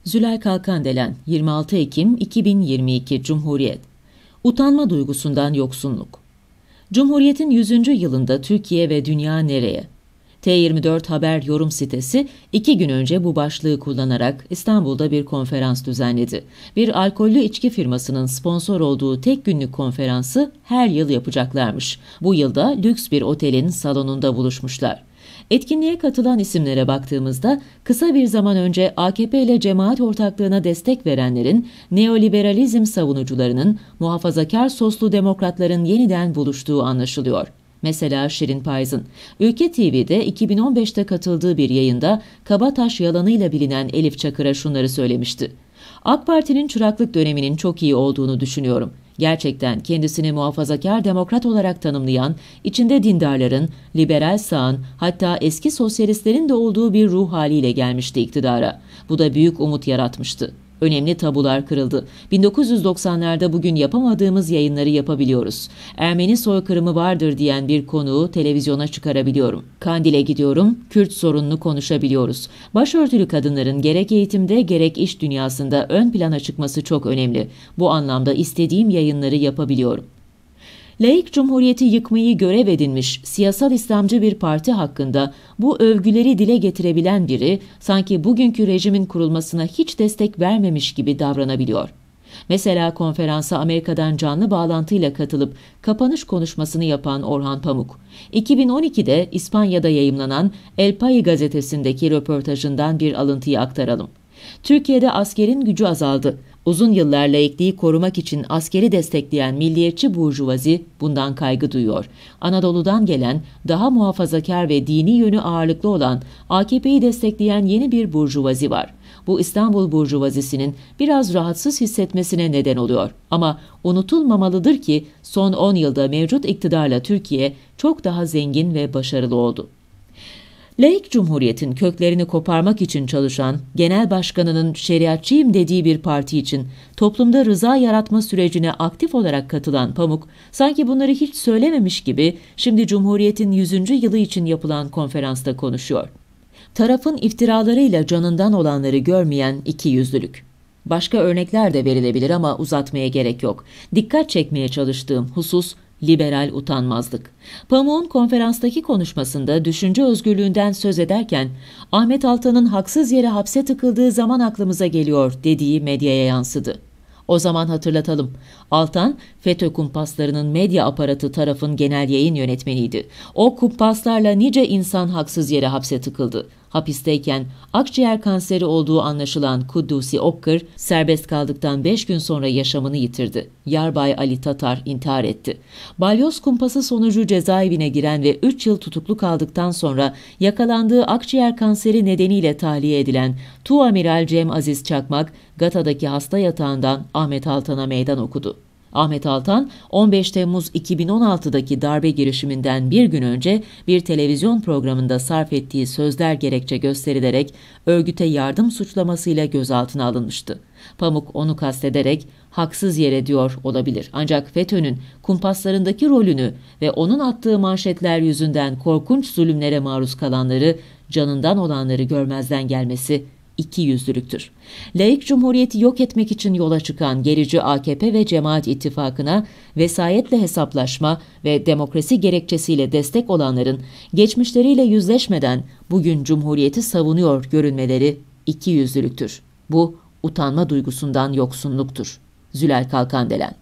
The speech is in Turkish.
Zülal Kalkandelen, 26 Ekim 2022 Cumhuriyet. Utanma duygusundan yoksunluk. Cumhuriyet'in 100. yılında Türkiye ve dünya nereye? T24 Haber yorum sitesi 2 gün önce bu başlığı kullanarak İstanbul'da bir konferans düzenledi. Bir alkollü içki firmasının sponsor olduğu tek günlük konferansı her yıl yapacaklarmış. Bu yılda lüks bir otelin salonunda buluşmuşlar. Etkinliğe katılan isimlere baktığımızda kısa bir zaman önce AKP ile cemaat ortaklığına destek verenlerin, neoliberalizm savunucularının, muhafazakar soslu demokratların yeniden buluştuğu anlaşılıyor. Mesela Şirin Payız'ın. Ülke TV'de 2015'te katıldığı bir yayında Kabataş yalanıyla bilinen Elif Çakır'a şunları söylemişti. AK Parti'nin çıraklık döneminin çok iyi olduğunu düşünüyorum. Gerçekten kendisini muhafazakar demokrat olarak tanımlayan, içinde dindarların, liberal sağın, hatta eski sosyalistlerin de olduğu bir ruh haliyle gelmişti iktidara. Bu da büyük umut yaratmıştı. Önemli tabular kırıldı. 1990'larda bugün yapamadığımız yayınları yapabiliyoruz. Ermeni soykırımı vardır diyen bir konuğu televizyona çıkarabiliyorum. Kandil'e gidiyorum, Kürt sorununu konuşabiliyoruz. Başörtülü kadınların gerek eğitimde gerek iş dünyasında ön plana çıkması çok önemli. Bu anlamda istediğim yayınları yapabiliyorum. Laik Cumhuriyeti yıkmayı görev edinmiş siyasal İslamcı bir parti hakkında bu övgüleri dile getirebilen biri sanki bugünkü rejimin kurulmasına hiç destek vermemiş gibi davranabiliyor. Mesela konferansa Amerika'dan canlı bağlantıyla katılıp kapanış konuşmasını yapan Orhan Pamuk, 2012'de İspanya'da yayımlanan El País gazetesindeki röportajından bir alıntıyı aktaralım. Türkiye'de askerin gücü azaldı. Uzun yıllar laikliği korumak için askeri destekleyen milliyetçi burjuvazi bundan kaygı duyuyor. Anadolu'dan gelen, daha muhafazakar ve dini yönü ağırlıklı olan AKP'yi destekleyen yeni bir burjuvazi var. Bu İstanbul burjuvazisinin biraz rahatsız hissetmesine neden oluyor. Ama unutulmamalıdır ki son 10 yılda mevcut iktidarla Türkiye çok daha zengin ve başarılı oldu. Laik Cumhuriyet'in köklerini koparmak için çalışan, genel başkanının şeriatçıyım dediği bir parti için toplumda rıza yaratma sürecine aktif olarak katılan Pamuk, sanki bunları hiç söylememiş gibi şimdi Cumhuriyet'in 100. yılı için yapılan konferansta konuşuyor. Tarafın iftiralarıyla canından olanları görmeyen ikiyüzlülük. Başka örnekler de verilebilir ama uzatmaya gerek yok. Dikkat çekmeye çalıştığım husus, liberal utanmazlık. Pamuk'un konferanstaki konuşmasında düşünce özgürlüğünden söz ederken Ahmet Altan'ın haksız yere hapse tıkıldığı zaman aklımıza geliyor dediği medyaya yansıdı. O zaman hatırlatalım. Altan, FETÖ kumpaslarının medya aparatı tarafın genel yayın yönetmeniydi. O kumpaslarla nice insan haksız yere hapse tıkıldı. Hapisteyken akciğer kanseri olduğu anlaşılan Kuddusi Okkır, serbest kaldıktan 5 gün sonra yaşamını yitirdi. Yarbay Ali Tatar intihar etti. Balyoz kumpası sonucu cezaevine giren ve 3 yıl tutuklu kaldıktan sonra yakalandığı akciğer kanseri nedeniyle tahliye edilen Tuamiral Cem Aziz Çakmak, Gata'daki hasta yatağından Ahmet Altan'a meydan okudu. Ahmet Altan, 15 Temmuz 2016'daki darbe girişiminden bir gün önce bir televizyon programında sarf ettiği sözler gerekçe gösterilerek örgüte yardım suçlamasıyla gözaltına alınmıştı. Pamuk onu kastederek haksız yere diyor olabilir. Ancak FETÖ'nün kumpaslarındaki rolünü ve onun attığı manşetler yüzünden korkunç zulümlere maruz kalanları, canından olanları görmezden gelmesi ikiyüzlülüktür. Laik Cumhuriyeti yok etmek için yola çıkan gerici AKP ve Cemaat İttifakı'na vesayetle hesaplaşma ve demokrasi gerekçesiyle destek olanların geçmişleriyle yüzleşmeden bugün Cumhuriyeti savunuyor görünmeleri ikiyüzlülüktür. Bu utanma duygusundan yoksunluktur. Zülal Kalkandelen.